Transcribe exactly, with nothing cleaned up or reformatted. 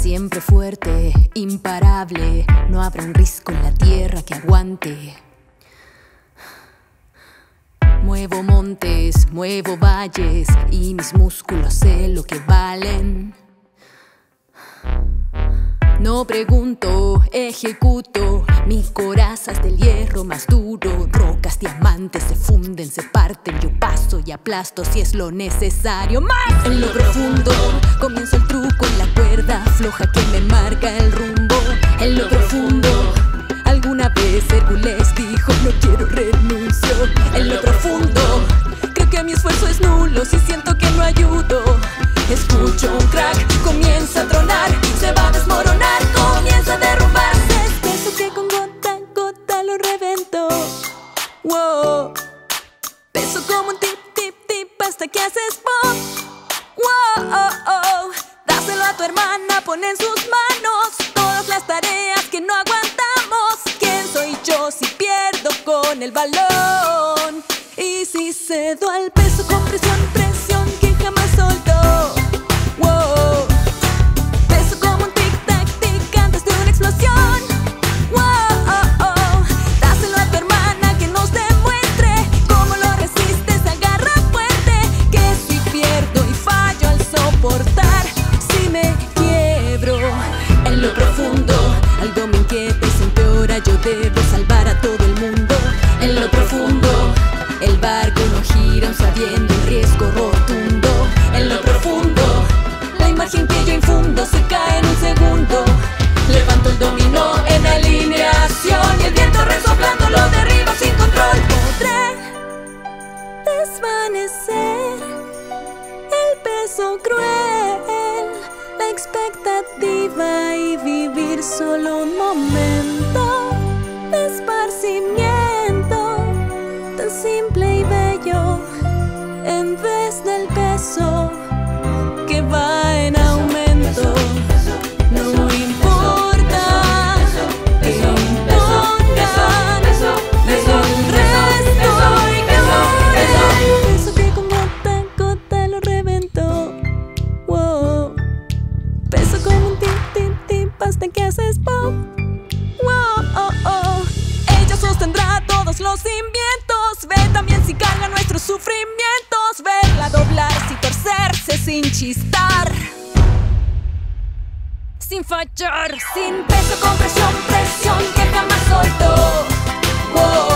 Siempre fuerte, imparable, no habrá un risco en la tierra que aguante. Muevo montes, muevo valles y mis músculos sé lo que valen. No pregunto, ejecuto, mi coraza es del hierro más duro. Rocas, diamantes se funden, se parten, yo paso y aplasto si es lo necesario. Más en lo profundo, comienza el truco en la cuerda floja que me marca el rumbo. En lo profundo, alguna vez Hércules dijo no quiero renuncio. En lo profundo, creo que mi esfuerzo es nulo si siento que no ayudo. Escucho un crack, comienza a tronar, se va a desmoronar, comienza a derrumbarse. Es peso que con gota a gota lo revento. Wow. Peso como un tip, tip, tip hasta que haces pop. Wow, oh, oh. Dáselo a tu hermana, pon en sus manos todas las tareas que no aguantamos. ¿Quién soy yo si pierdo con el balón? Y si cedo al peso con presión, presión que jamás soltó. Wow. Peso como un tic-tac, tic antes de una explosión. Wow, oh, oh. Dáselo a tu hermana que nos demuestre cómo lo resistes, agarra fuerte. Que si pierdo y fallo al soportar, si me quiebro en lo profundo, algo me inquieta y se empeora, yo debo salvar a todo el mundo. En lo profundo, el barco no gira aún sabiendo el riesgo rotundo. En lo profundo, la imagen que yo infundo se cae en un segundo. Levanto el dominó en alineación y el viento resoplando lo derriba sin control. Podré desvanecer el peso cruel, la expectativa y vivir solo un momento de esparcimiento tan simple y bello en vez del peso que va en aumento. No importa que impongan el resto y que peso que con gota a gota lo reventó. Wow. Peso como un tip, tip, tip hasta que haces pop. Wow, oh, oh. Ella sostendrá todos los cimientos. Ve también si carga nuestros sufrimientos. Verla doblarse y torcerse sin chistar, sin fallar, sin peso, con presión, presión que jamás soltó. Wow.